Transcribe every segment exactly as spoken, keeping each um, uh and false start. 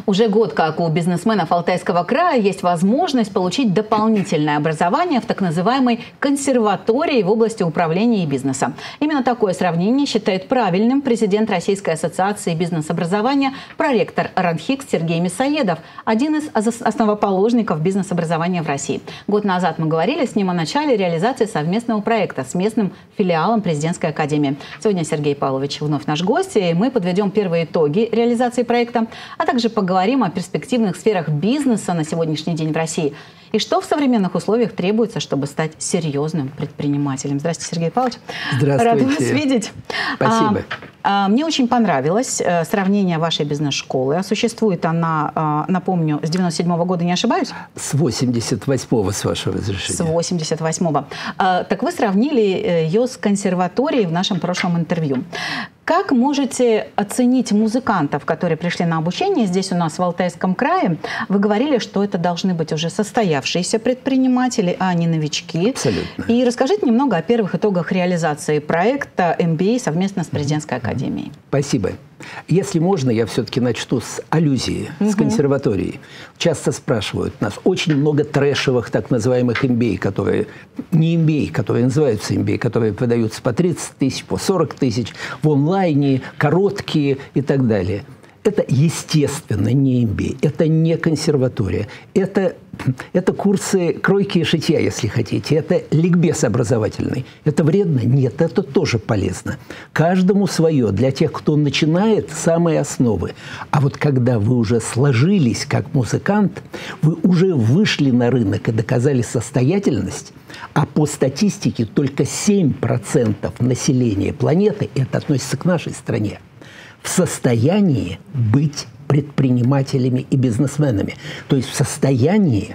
Уже год, как у бизнесменов Алтайского края есть возможность получить дополнительное образование в так называемой консерватории в области управления и бизнеса. Именно такое сравнение считает правильным президент Российской ассоциации бизнес-образования, проректор РАНХИКС Сергей Мясоедов, один из основоположников бизнес-образования в России. Год назад мы говорили с ним о начале реализации совместного проекта с местным филиалом президентской академии. Сегодня Сергей Павлович вновь наш гость, и мы подведем первые итоги реализации проекта, а также поговорим о перспективных сферах бизнеса на сегодняшний день в России и что в современных условиях требуется, чтобы стать серьезным предпринимателем. Здравствуйте, Сергей Павлович. Здравствуйте. Рада вас видеть. Спасибо. А, а, мне очень понравилось а, сравнение вашей бизнес-школы. А существует она, а, напомню, с девяносто седьмого года, не ошибаюсь? С восемьдесят восьмого, с вашего разрешения. С восемьдесят восьмого. А, так вы сравнили ее с консерваторией в нашем прошлом интервью. Как можете оценить музыкантов, которые пришли на обучение здесь у нас в Алтайском крае? Вы говорили, что это должны быть уже состоявшиеся предприниматели, а не новички. Абсолютно. И расскажите немного о первых итогах реализации проекта эм би эй совместно с президентской академией. Спасибо. Если можно, я все-таки начну с аллюзии, с консерватории. Часто спрашивают нас, очень много трэшевых так называемых эм би эй, которые не эм би эй, которые называются эм би эй, которые продаются по тридцать тысяч, по сорок тысяч, в онлайне, короткие и так далее. Это, естественно, не эм би эй, это не консерватория, это, это курсы кройки и шитья, если хотите, это ликбез образовательный. Это вредно? Нет, это тоже полезно. Каждому свое. Для тех, кто начинает, самые основы. А вот когда вы уже сложились как музыкант, вы уже вышли на рынок и доказали состоятельность, а по статистике только семь процентов населения планеты, это относится к нашей стране, в состоянии быть предпринимателями и бизнесменами. То есть в состоянии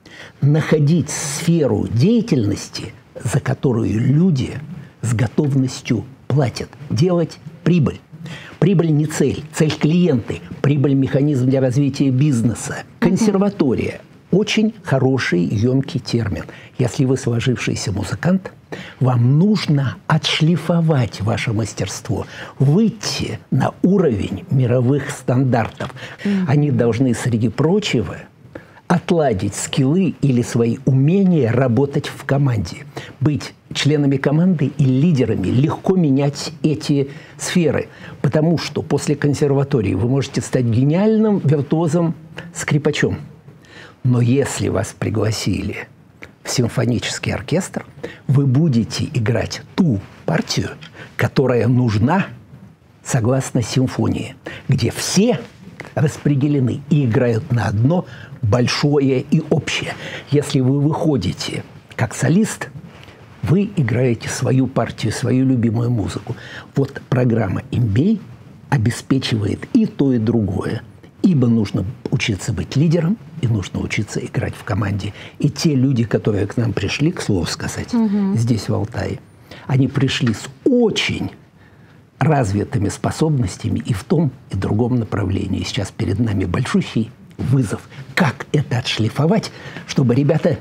находить сферу деятельности, за которую люди с готовностью платят, делать прибыль. Прибыль не цель, цель клиенты, прибыль механизм для развития бизнеса. Консерватория. Очень хороший, емкий термин. Если вы сложившийся музыкант, вам нужно отшлифовать ваше мастерство, выйти на уровень мировых стандартов. Mm-hmm. Они должны, среди прочего, отладить скиллы или свои умения работать в команде. Быть членами команды и лидерами, легко менять эти сферы. Потому что после консерватории вы можете стать гениальным виртуозом, скрипачом. Но если вас пригласили в симфонический оркестр, вы будете играть ту партию, которая нужна согласно симфонии, где все распределены и играют на одно большое и общее. Если вы выходите как солист, вы играете свою партию, свою любимую музыку. Вот программа эм би эй обеспечивает и то, и другое. Ибо нужно учиться быть лидером, и нужно учиться играть в команде. И те люди, которые к нам пришли, к слову сказать, угу. здесь, в Алтае, они пришли с очень развитыми способностями и в том, и в другом направлении. Сейчас перед нами большущий вызов. Как это отшлифовать, чтобы ребята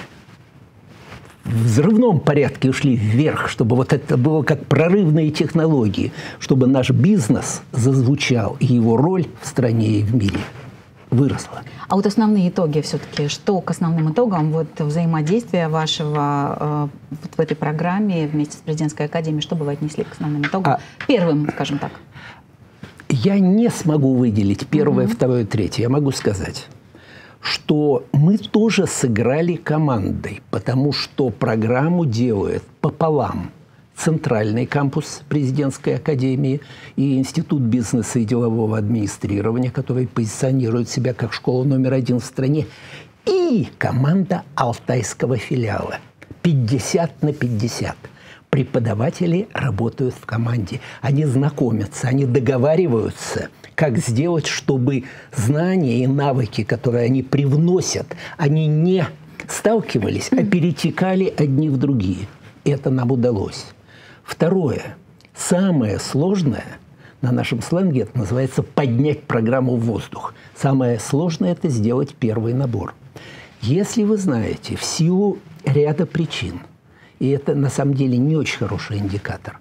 в взрывном порядке ушли вверх, чтобы вот это было как прорывные технологии, чтобы наш бизнес зазвучал, и его роль в стране и в мире выросла. А вот основные итоги все-таки, что к основным итогам вот, взаимодействия вашего э, вот в этой программе вместе с президентской академией, что бы вы отнесли к основным итогам? А, Первым, скажем так. Я не смогу выделить первое, угу. второе, третье. Я могу сказать, что мы тоже сыграли командой, потому что программу делают пополам Центральный кампус президентской академии и Институт бизнеса и делового администрирования, который позиционирует себя как школа номер один в стране, и команда Алтайского филиала. пятьдесят на пятьдесят. Преподаватели работают в команде. Они знакомятся, они договариваются, как сделать, чтобы знания и навыки, которые они привносят, они не сталкивались, а перетекали одни в другие. Это нам удалось. Второе. Самое сложное, на нашем сленге это называется поднять программу в воздух. Самое сложное – это сделать первый набор. Если вы знаете, в силу ряда причин, и это на самом деле не очень хороший индикатор,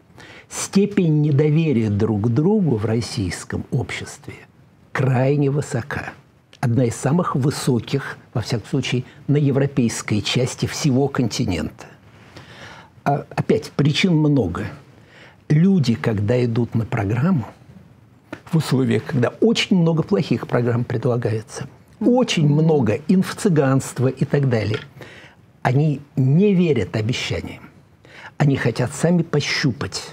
степень недоверия друг к другу в российском обществе крайне высока. одна из самых высоких, во всяком случае, на европейской части всего континента. А, опять, причин много. Люди, когда идут на программу, в условиях, когда очень много плохих программ предлагается, очень много инфо-цыганства и так далее, они не верят обещаниям. Они хотят сами пощупать.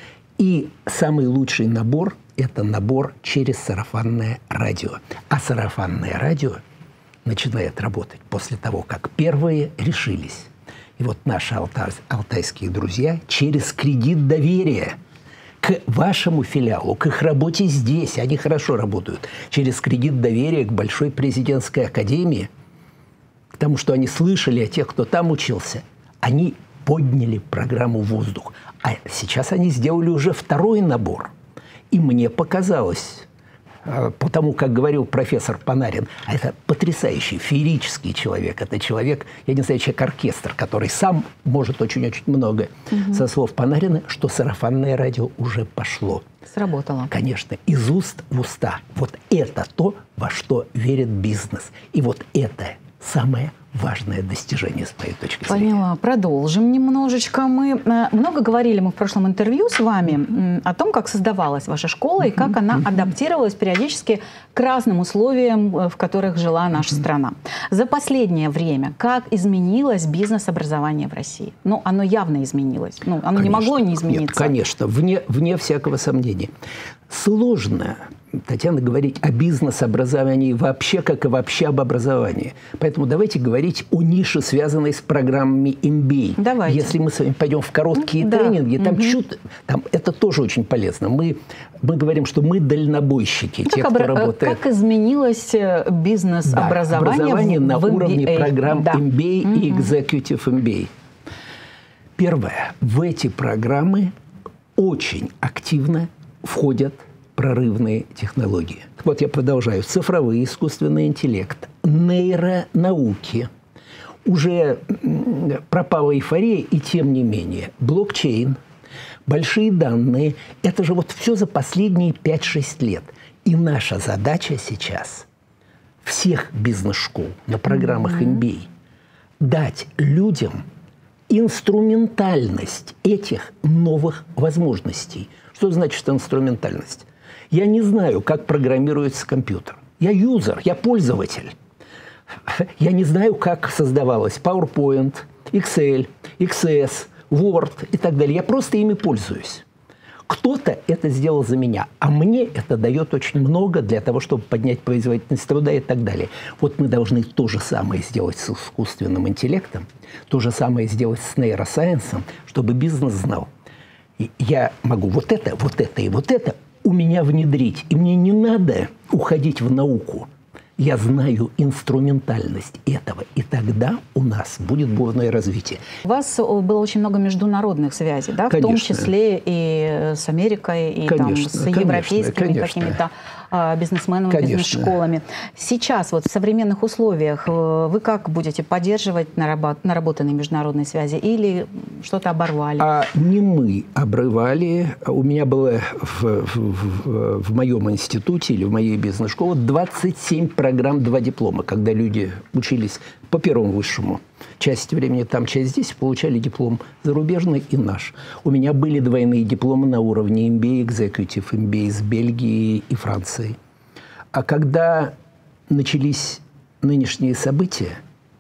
И самый лучший набор – это набор через сарафанное радио. А сарафанное радио начинает работать после того, как первые решились. И вот наши алтай, алтайские друзья через кредит доверия к вашему филиалу, к их работе здесь, они хорошо работают, через кредит доверия к Большой президентской академии, к тому, что они слышали о тех, кто там учился, они подняли программу в воздух. А сейчас они сделали уже второй набор. И мне показалось, потому как говорил профессор Панарин, а это потрясающий, феерический человек. Это человек, я не знаю, человек-оркестр, который сам может очень-очень много. Угу. Со слов Панарина, что сарафанное радио уже пошло. Сработало. Конечно, из уст в уста. Вот это то, во что верит бизнес. И вот это самое важное достижение с моей точки зрения. Поняла. Продолжим немножечко. Мы много говорили мы в прошлом интервью с вами о том, как создавалась ваша школа и как она адаптировалась периодически к разным условиям, в которых жила наша страна. За последнее время как изменилось бизнес-образование в России? Ну, оно явно изменилось. Ну, оно конечно, не могло не измениться. Нет, конечно, вне, вне всякого сомнения. Сложно, Татьяна, говорить о бизнес-образовании вообще, как и вообще об образовании. Поэтому давайте говорить о нише, связанной с программами эм би эй. Давайте. Если мы с вами пойдем в короткие да. тренинги, там, угу. чуть, там это тоже очень полезно. Мы, мы говорим, что мы дальнобойщики, как те, кто обра- работает. Как изменилось бизнес-образование да, образование в, на в эм би эй. Уровне программ да. эм би эй угу. и Executive эм би эй. Первое. В эти программы очень активно входят прорывные технологии. Вот я продолжаю. Цифровой искусственный интеллект, нейронауки. Уже пропала эйфория, и тем не менее. Блокчейн, большие данные. Это же вот все за последние пять-шесть лет. И наша задача сейчас всех бизнес-школ на программах mm-hmm. эм би эй дать людям инструментальность этих новых возможностей. Что значит инструментальность? Я не знаю, как программируется компьютер. Я юзер, я пользователь. Я не знаю, как создавалось PowerPoint, Excel, икс эс, Word и так далее. Я просто ими пользуюсь. Кто-то это сделал за меня, а мне это дает очень много для того, чтобы поднять производительность труда и так далее. Вот мы должны то же самое сделать с искусственным интеллектом, то же самое сделать с нейросайенсом, чтобы бизнес знал. И я могу вот это, вот это и вот это у меня внедрить. И мне не надо уходить в науку. Я знаю инструментальность этого. И тогда у нас будет бурное развитие. У вас было очень много международных связей, да? В том числе и с Америкой, и там, с европейскими какими-то бизнесменами, конечно. Бизнес-школами. Сейчас вот в современных условиях вы как будете поддерживать наработанные международные связи или что-то оборвали? А не мы обрывали. У меня было в, в, в моем институте или в моей бизнес-школе двадцать семь программ, два диплома, когда люди учились по первому высшему. Часть времени там, часть здесь, получали диплом зарубежный и наш. У меня были двойные дипломы на уровне эм би эй, Executive эм би эй с Бельгией и Францией. А когда начались нынешние события,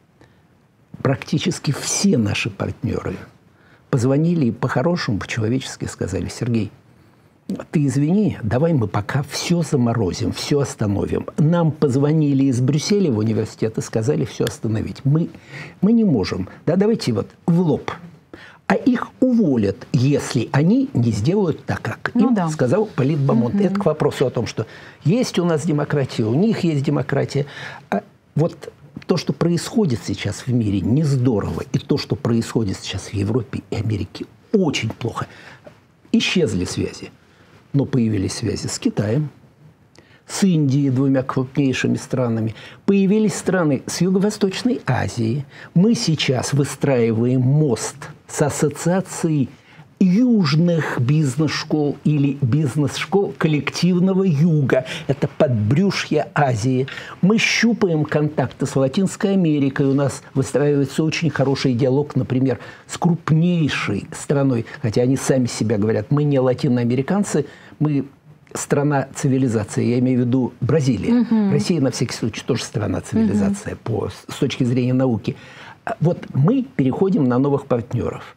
практически все наши партнеры позвонили и по-хорошему, по-человечески сказали: Сергей, ты извини, давай мы пока все заморозим, все остановим. Нам позвонили из Брюсселя в университет и сказали все остановить. Мы, мы не можем. Да, давайте вот в лоб. А их уволят, если они не сделают так, как ну, им да. сказал Полит Бомонт. Mm-hmm. Это к вопросу о том, что есть у нас демократия, у них есть демократия. А вот то, что происходит сейчас в мире, не здорово. И то, что происходит сейчас в Европе и Америке, очень плохо. Исчезли связи. Но появились связи с Китаем, с Индией, двумя крупнейшими странами. Появились страны с Юго-Восточной Азии. Мы сейчас выстраиваем мост с ассоциацией южных бизнес-школ или бизнес-школ коллективного юга. Это подбрюшье Азии. Мы щупаем контакты с Латинской Америкой. У нас выстраивается очень хороший диалог, например, с крупнейшей страной. Хотя они сами себя говорят, мы не латиноамериканцы, мы страна цивилизации. Я имею в виду Бразилия. Угу. Россия, на всякий случай, тоже страна цивилизации угу. по, с точки зрения науки. Вот мы переходим на новых партнеров.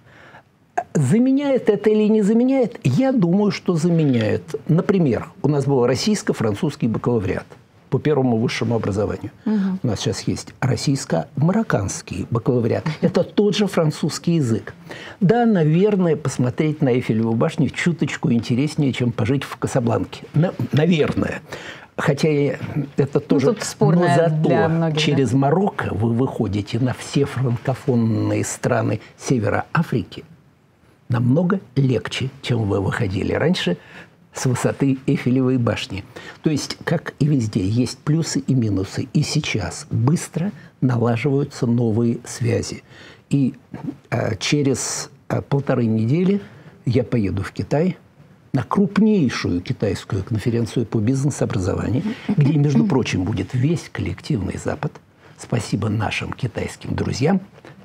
Заменяет это или не заменяет? Я думаю, что заменяет. Например, у нас был российско-французский бакалавриат по первому высшему образованию. Угу. У нас сейчас есть российско-марокканский бакалавриат. Это тот же французский язык. Да, наверное, посмотреть на Эйфелеву башню чуточку интереснее, чем пожить в Касабланке. На, наверное. Хотя это тоже... Ну, тут спорное для многих, через да? Марокко вы выходите на все франкофонные страны Севера Африки намного легче, чем вы выходили раньше с высоты Эйфелевой башни. То есть, как и везде, есть плюсы и минусы. И сейчас быстро налаживаются новые связи. И а, через а, полторы недели я поеду в Китай на крупнейшую китайскую конференцию по бизнес-образованию, где, между прочим, будет весь коллективный Запад. Спасибо нашим китайским друзьям.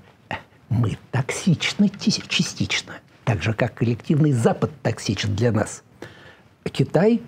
Мы токсичны частично. Так же, как коллективный Запад токсичен для нас. Китай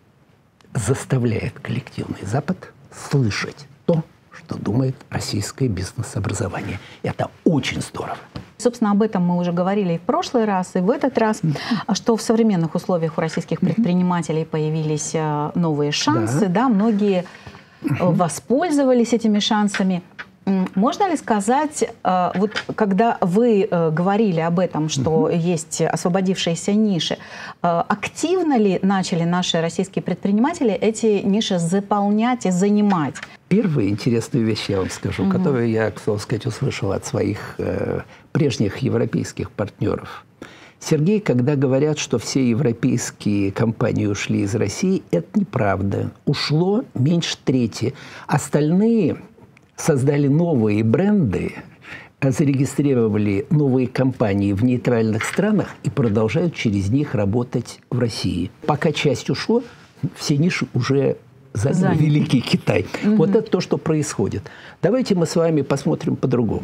заставляет коллективный Запад слышать то, что думает российское бизнес-образование. Это очень здорово. Собственно, об этом мы уже говорили и в прошлый раз, и в этот раз, что в современных условиях у российских предпринимателей появились новые шансы, да, да многие воспользовались этими шансами. Можно ли сказать, вот когда вы говорили об этом, что угу. есть освободившиеся ниши, активно ли начали наши российские предприниматели эти ниши заполнять и занимать? Первая интересная вещь, я вам скажу, угу. которую я, к слову сказать, услышал от своих э, прежних европейских партнеров. Сергей, когда говорят, что все европейские компании ушли из России, это неправда. Ушло меньше трети. Остальные создали новые бренды, зарегистрировали новые компании в нейтральных странах и продолжают через них работать в России. Пока часть ушло, все ниши уже занял Великий Китай. Угу. Вот это то, что происходит. Давайте мы с вами посмотрим по-другому.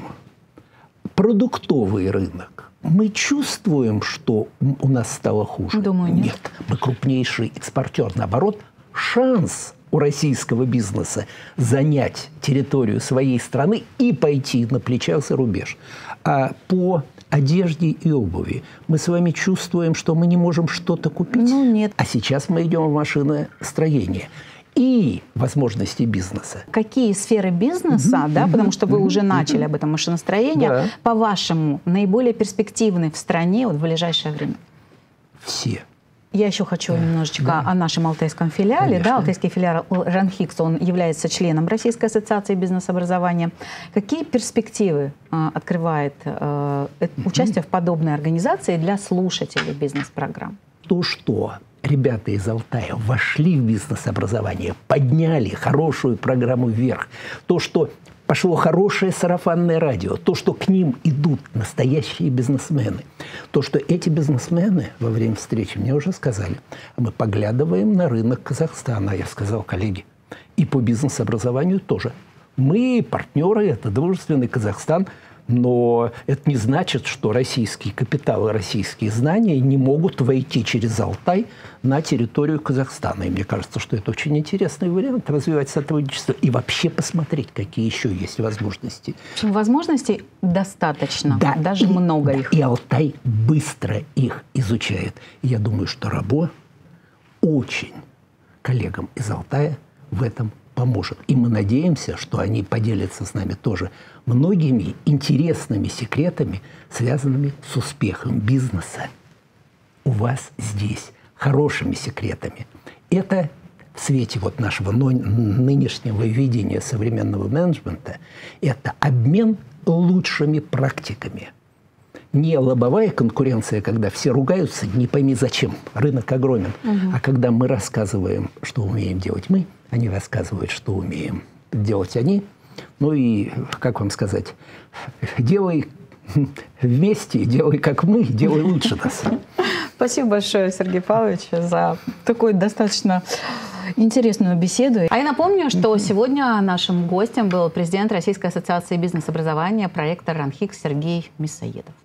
Продуктовый рынок. Мы чувствуем, что у нас стало хуже? Думаю, нет. Нет. Мы крупнейший экспортер. Наоборот, шанс у российского бизнеса занять территорию своей страны и пойти на плечах за рубеж. А по одежде и обуви мы с вами чувствуем, что мы не можем что-то купить. Ну, нет. А сейчас мы идем в машиностроение и возможности бизнеса. Какие сферы бизнеса, mm-hmm. да, потому что вы mm-hmm. уже начали об этом машиностроении, да. по-вашему, наиболее перспективны в стране вот, в ближайшее время? Все. Я еще хочу да, немножечко да. о нашем алтайском филиале. Да, алтайский филиал РАНХИКС, он является членом Российской ассоциации бизнес-образования. Какие перспективы э, открывает э, участие в подобной организации для слушателей бизнес-программ? То, что ребята из Алтая вошли в бизнес-образование, подняли хорошую программу вверх, то, что пошло хорошее сарафанное радио, то, что к ним идут настоящие бизнесмены, то, что эти бизнесмены во время встречи мне уже сказали, мы поглядываем на рынок Казахстана, я сказал, коллеги, и по бизнес-образованию тоже. Мы партнеры, это дружественный Казахстан, но это не значит, что российский капитал и российские знания не могут войти через Алтай на территорию Казахстана. И мне кажется, что это очень интересный вариант развивать сотрудничество и вообще посмотреть, какие еще есть возможности. В общем, возможностей достаточно, да, даже и, много да, их. И Алтай быстро их изучает. И я думаю, что Рабо очень коллегам из Алтая в этом поможет. И мы надеемся, что они поделятся с нами тоже многими интересными секретами, связанными с успехом бизнеса у вас здесь, хорошими секретами. Это в свете вот нашего нынешнего видения современного менеджмента, это обмен лучшими практиками. Не лобовая конкуренция, когда все ругаются, не пойми зачем, рынок огромен. Угу. А когда мы рассказываем, что умеем делать мы, они рассказывают, что умеем делать они. Ну и, как вам сказать, делай вместе, делай как мы, делай лучше нас. Спасибо большое, Сергей Павлович, за такую достаточно интересную беседу. А я напомню, что сегодня нашим гостем был президент Российской ассоциации бизнес-образования, проректор РАНХИКС Сергей Мясоедов.